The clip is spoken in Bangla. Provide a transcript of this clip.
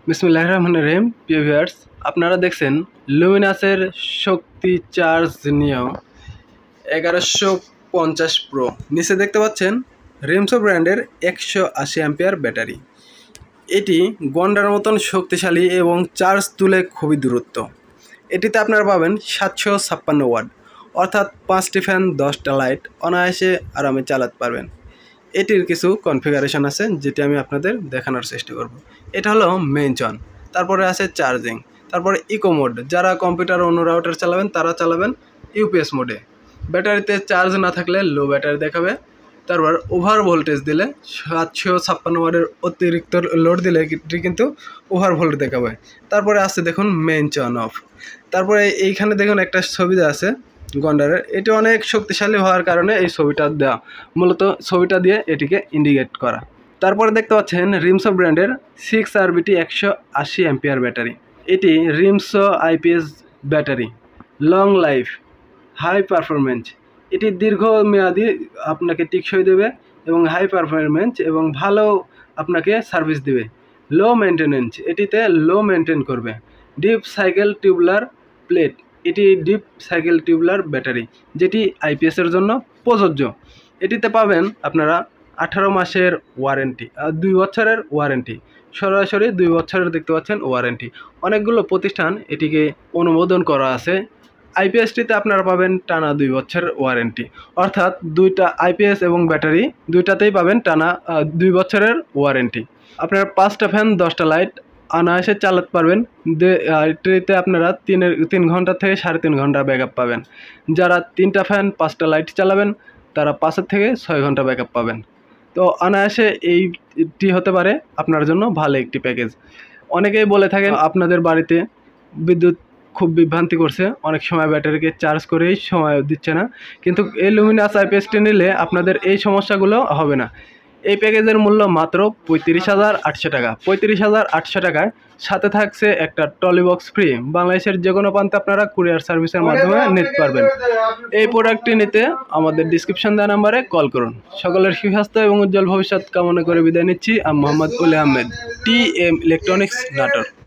বিসমিল্লাহির রহমানির রহিম। প্রিয় ভিউয়ার্স, আপনারা দেখছেন লুমিনাসের শক্তি চার্জ নিও 1150 প্রো। নিচে দেখতে পাচ্ছেন রিমসো ব্র্যান্ডের 180 অ্যাম্পিয়ার ব্যাটারি। এটি গন্ডার মতন শক্তিশালী এবং চার্জ তুলে খুবই দূরত্ব। এটিতে আপনারা পাবেন 756 ওয়াট, অর্থাৎ 5টি ফ্যান 10টা লাইট অনায়াসে আরামে চালাতে পারবেন। এটির কিছু কনফিগারেশন আছে যেটি আমি আপনাদের দেখানোর চেষ্টা করব। এটা হলো মেইন অন, তারপরে আছে চার্জিং, তারপরে ইকো মোড, যারা কম্পিউটার অন্য রাউটার চালাবেন তারা চালাবেন ইউপিএস মোডে। ব্যাটারিতে চার্জ না থাকলে লো ব্যাটারি দেখাবে। তারপর ওভার ভোল্টেজ দিলে 756 ওয়াটের অতিরিক্ত লোড দিলে কিন্তু ওভার ভোল্টেজ দেখাবে। তারপরে আছে দেখুন মেইন অন অফ। তারপরে এইখানে দেখুন একটা ছবি আছে গন্ডারের। এটি অনেক শক্তিশালী হওয়ার কারণে এই ছবিটা দেওয়া, মূলত ছবিটা দিয়ে এটিকে ইন্ডিকেট করা। তারপরে দেখতে পাচ্ছেন রিমসো ব্র্যান্ডের 6RBT 180 অ্যাম্পিয়ার ব্যাটারি। এটি রিমসো IPS battery, long life, high performance. এটি দীর্ঘমেয়াদী আপনাকে টেকসই দেবে এবং হাই পারফরমেন্স এবং ভালো আপনাকে সার্ভিস দেবে। লো মেনটেনেন্স, এটিতে লো মেনটেন করবে। ডিপ সাইকেল টিউবুলার প্লেট, এটি ডিপ সাইকেল টিউবুলার ব্যাটারি, যেটি আইপিএসের জন্য প্রযোজ্য। এটিতে পাবেন আপনারা 18 মাসের ওয়ারেন্টি, 2 বছরের ওয়ারেন্টি, সরাসরি 2 বছরের দেখতে পাচ্ছেন ওয়ারেন্টি। অনেকগুলো প্রতিষ্ঠান এটিকে অনুমোদন করা আছে। আইপিএসটিতে আপনারা পাবেন টানা 2 বছরের ওয়ারেন্টি, অর্থাৎ দুইটা আইপিএস এবং ব্যাটারি দুইটাতেই পাবেন টানা 2 বছরের ওয়ারেন্টি। আপনারা 5টা ফ্যান 10টা লাইট অনায়াসে চালাতে পারবেন। এটিতে আপনারা 3 ঘন্টা থেকে 3.5 ঘন্টা ব্যাকআপ পাবেন। যারা 3টা ফ্যান 5টা লাইট চালাবেন তারা 5 থেকে 6 ঘন্টা ব্যাকআপ পাবেন। তো অনায়াসে এইটি হতে পারে আপনার জন্য ভালো একটি প্যাকেজ। অনেকেই বলে থাকেন আপনাদের বাড়িতে বিদ্যুৎ খুব বিভ্রান্তি করছে, অনেক সময় ব্যাটারিকে চার্জ করেই সময় দিচ্ছে না, কিন্তু এই লুমিনাস আইপিএসটি নিলে আপনাদের এই সমস্যাগুলো হবে না। এই প্যাকেজের মূল্য মাত্র 35,800 টাকা। 35,800 টাকায় সাথে থাকছে একটা ট্রলি বক্স ফ্রি। বাংলাদেশের যে কোনো প্রান্তে আপনারা কুরিয়ার সার্ভিসের মাধ্যমে নিতে পারবেন। এই প্রোডাক্টটি নিতে আমাদের ডিসক্রিপশন দেওয়া নাম্বারে কল করুন। সকলের সুস্বাস্থ্য এবং উজ্জ্বল ভবিষ্যৎ কামনা করে বিদায় নিচ্ছি। আমি মোহাম্মদ উলি আহমেদ, TM ইলেকট্রনিক্স, নাটোর।